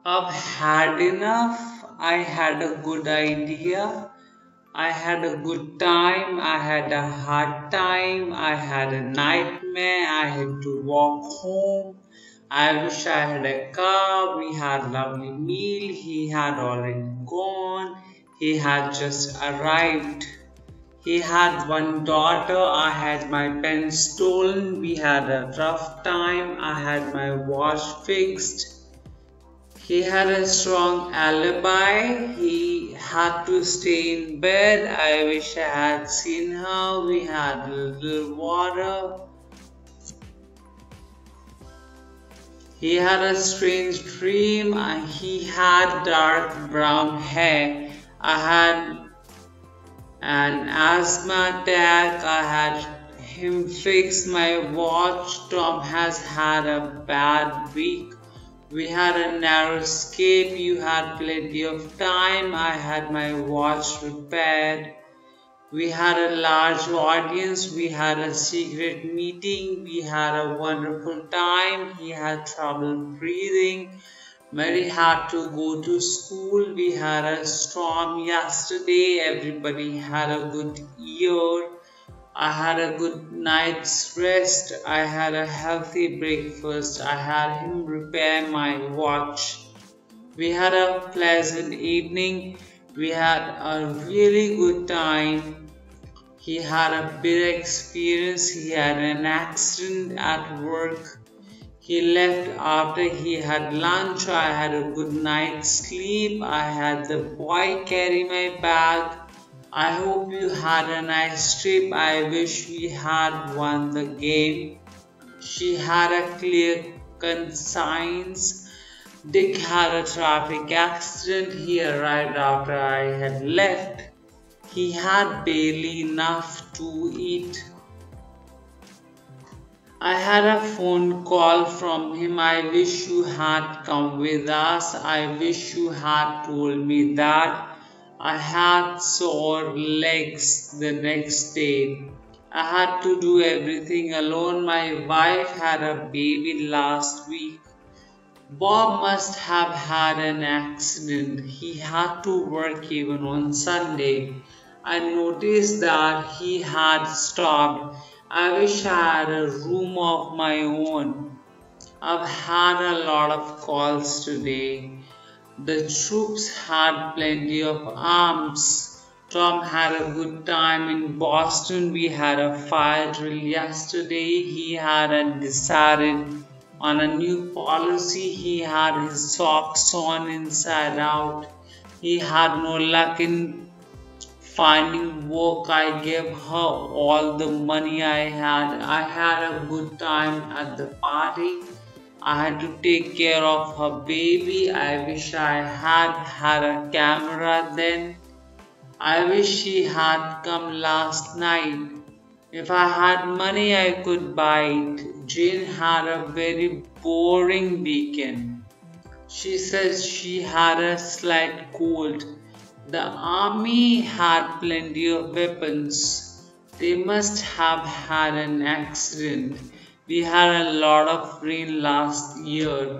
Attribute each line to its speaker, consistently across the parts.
Speaker 1: I've had enough. I had a good idea. I had a good time. I had a hard time. I had a nightmare. I had to walk home. I wish I had a car. We had lovely meal. He had already gone. He had just arrived. He had one daughter. I had my pen stolen. We had a rough time. I had my watch fixed. He had a strong alibi. He had to stay in bed. I wish I had seen her. We had a little water. He had a strange dream. He had dark brown hair. I had an asthma attack. I had him fix my watch. Tom has had a bad week. We had a narrow escape. You had plenty of time. I had my watch repaired. We had a large audience. We had a secret meeting. We had a wonderful time. He had trouble breathing. Mary had to go to school. We had a storm yesterday. Everybody had a good year. I had a good night's rest. I had a healthy breakfast. I had him repair my watch. We had a pleasant evening. We had a really good time. He had a big experience. He had an accident at work. He left after he had lunch. I had a good night's sleep. I had the boy carry my bag. I hope you had a nice trip. I wish we had won the game. She had a clear conscience. Dick had a traffic accident. He arrived after I had left. He had barely enough to eat. I had a phone call from him. I wish you had come with us. I wish you had told me that. I had sore legs the next day. I had to do everything alone. My wife had a baby last week. Bob must have had an accident. He had to work even on Sunday. I noticed that he had stopped. I wish I had a room of my own. I've had a lot of calls today. The troops had plenty of arms. Tom had a good time in Boston. We had a fire drill yesterday. He had decided on a new policy. He had his socks on inside out. He had no luck in finding work. I gave her all the money I had. I had a good time at the party. I had to take care of her baby. I wish I had a camera then. I wish she had come last night. If I had money, I could buy it. Jane had a very boring weekend. She says she had a slight cold. The army had plenty of weapons. They must have had an accident. We had a lot of rain last year.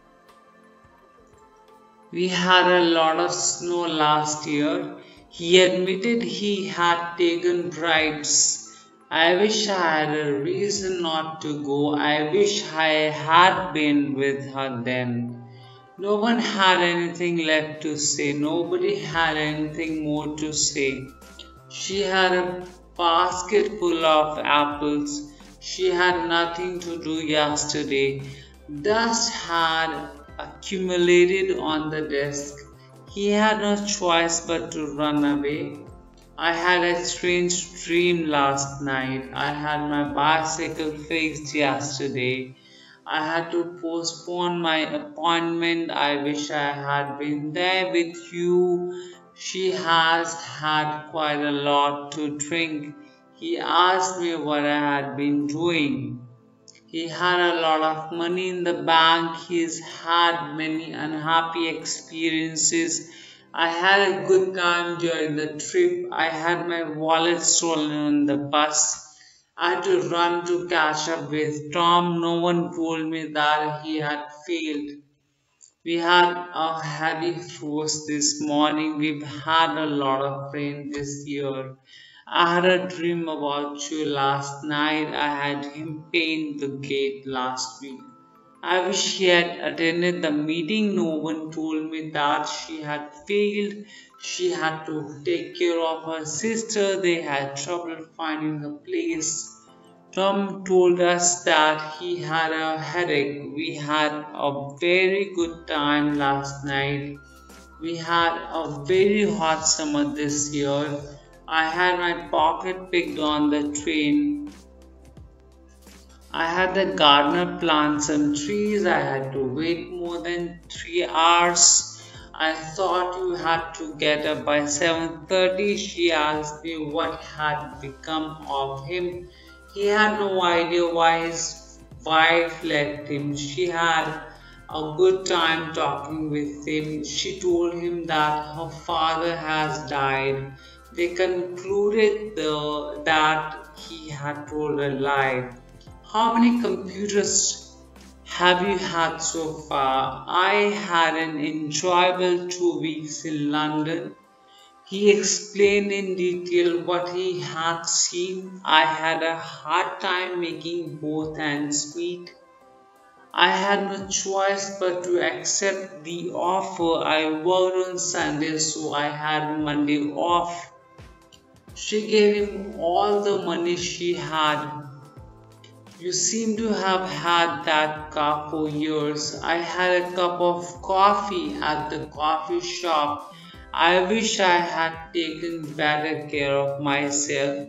Speaker 1: We had a lot of snow last year. He admitted he had taken bribes. I wish I had a reason not to go. I wish I had been with her then. No one had anything left to say. Nobody had anything more to say. She had a basket full of apples. She had nothing to do yesterday. Dust had accumulated on the desk. He had no choice but to run away. I had a strange dream last night. I had my bicycle fixed yesterday. I had to postpone my appointment. I wish I had been there with you. She has had quite a lot to drink. He asked me what I had been doing. He had a lot of money in the bank. He's had many unhappy experiences. I had a good time during the trip. I had my wallet stolen on the bus. I had to run to catch up with Tom. No one told me that he had failed. We had a heavy frost this morning. We've had a lot of rain this year. I had a dream about you last night. I had him paint the gate last week. I wish she had attended the meeting. No one told me that she had failed. She had to take care of her sister. They had trouble finding a place. Tom told us that he had a headache. We had a very good time last night. We had a very hot summer this year. I had my pocket picked on the train. I had the gardener plant some trees. I had to wait more than 3 hours. I thought you had to get up by 7:30. She asked me what had become of him. He had no idea why his wife left him. She had a good time talking with him. She told him that her father has died. They concluded that he had told a lie. How many computers have you had so far? I had an enjoyable 2 weeks in London. He explained in detail what he had seen. I had a hard time making both ends meet. I had no choice but to accept the offer. I worked on Sunday, so I had Monday off. She gave him all the money she had. You seem to have had that car for years. I had a cup of coffee at the coffee shop. I wish I had taken better care of myself.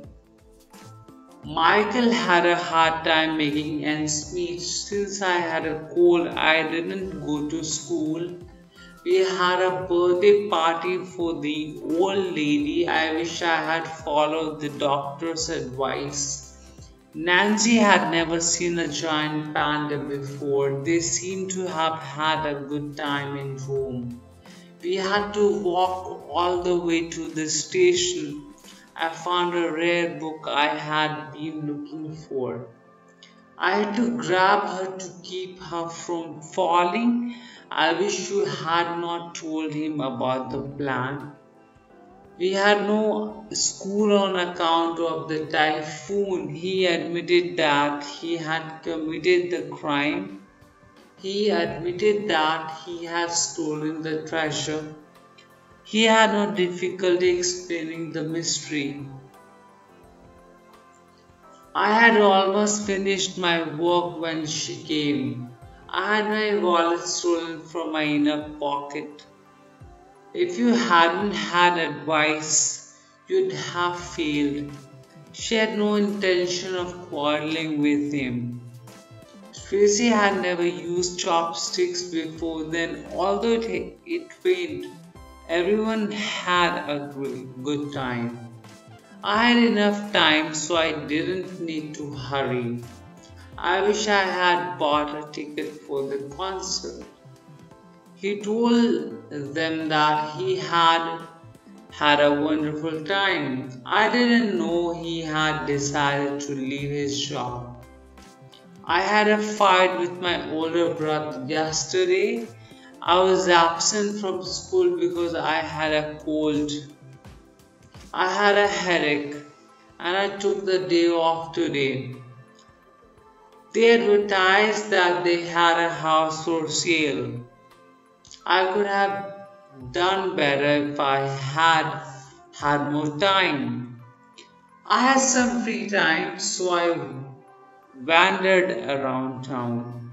Speaker 1: Michael had a hard time making ends meet. Since I had a cold, I didn't go to school. We had a birthday party for the old lady. I wish I had followed the doctor's advice. Nancy had never seen a giant panda before. They seemed to have had a good time in Rome. We had to walk all the way to the station. I found a rare book I had been looking for. I had to grab her to keep her from falling. I wish you had not told him about the plan. We had no school on account of the typhoon. He admitted that he had committed the crime. He admitted that he had stolen the treasure. He had no difficulty explaining the mystery. I had almost finished my work when she came. I had my wallet stolen from my inner pocket. If you hadn't had advice, you'd have failed. She had no intention of quarreling with him. Tracy had never used chopsticks before then, although it rained. Everyone had a good time. I had enough time, so I didn't need to hurry. I wish I had bought a ticket for the concert. He told them that he had a wonderful time. I didn't know he had decided to leave his job. I had a fight with my older brother yesterday. I was absent from school because I had a cold. I had a headache and I took the day off today. They advertised that they had a house for sale. I could have done better if I had more time. I had some free time, so I wandered around town.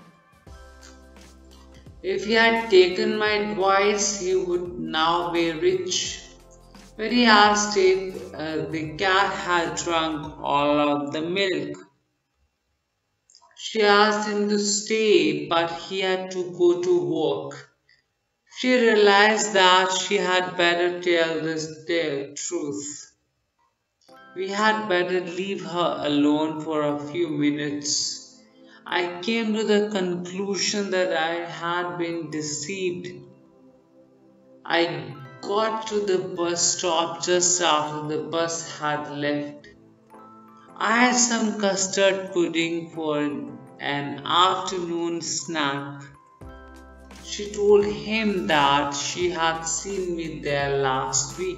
Speaker 1: If he had taken my advice, he would now be rich. When he asked if the cat had drunk all of the milk, she asked him to stay, but he had to go to work. She realized that she had better tell the truth. We had better leave her alone for a few minutes. I came to the conclusion that I had been deceived. I got to the bus stop just after the bus had left. I had some custard pudding for an afternoon snack. She told him that she had seen me there last week.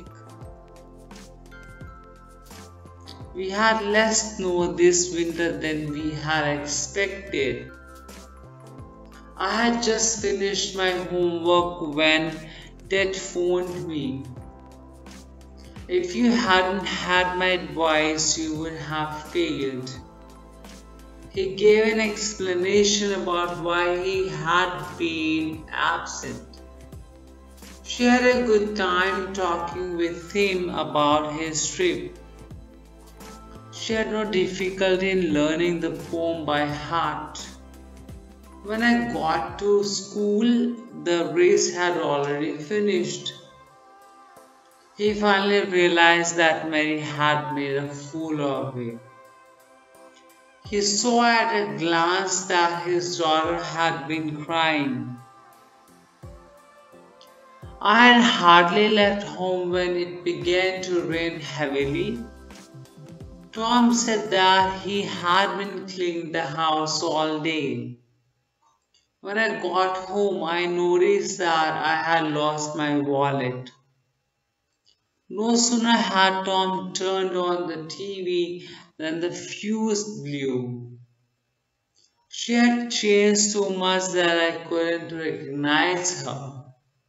Speaker 1: We had less snow this winter than we had expected. I had just finished my homework when Dad phoned me. If you hadn't had my advice, you would have failed. He gave an explanation about why he had been absent. She had a good time talking with him about his trip. She had no difficulty in learning the poem by heart. When I got to school, the race had already finished. He finally realized that Mary had made a fool of him. He saw at a glance that his daughter had been crying. I had hardly left home when it began to rain heavily. Tom said that he had been cleaning the house all day. When I got home, I noticed that I had lost my wallet. No sooner had Tom turned on the TV than the fuse blew. She had changed so much that I couldn't recognize her.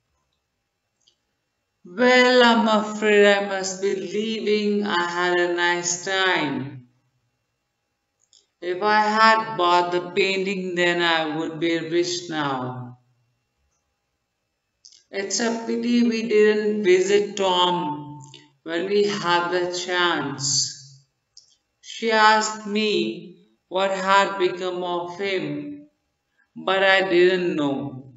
Speaker 1: Well, I'm afraid I must be leaving. I had a nice time. If I had bought the painting, then I would be rich now. It's a pity we didn't visit Tom when we had the chance. She asked me what had become of him, but I didn't know.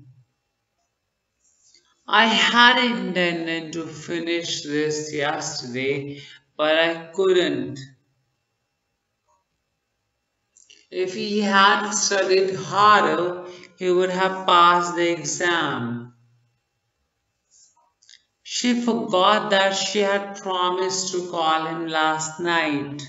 Speaker 1: I had intended to finish this yesterday, but I couldn't. If he had studied harder, he would have passed the exam. She forgot that she had promised to call him last night.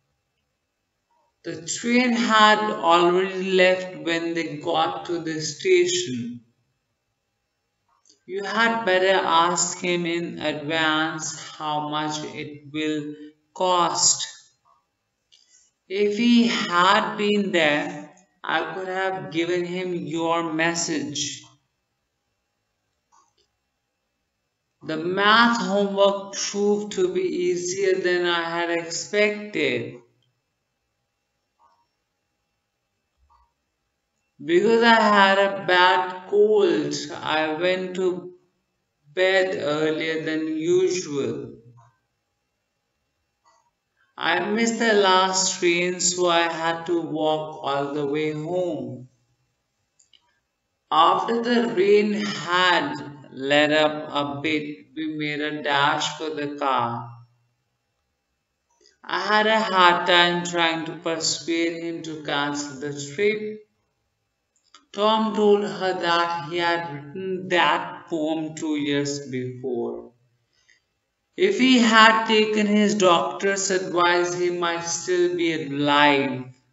Speaker 1: The train had already left when they got to the station. You had better ask him in advance how much it will cost. If he had been there, I could have given him your message. The math homework proved to be easier than I had expected. Because I had a bad cold, I went to bed earlier than usual. I missed the last train, so I had to walk all the way home. After the rain had let up a bit, we made a dash for the car. I had a hard time trying to persuade him to cancel the trip. Tom told her that he had written that poem 2 years before. If he had taken his doctor's advice, he might still be alive.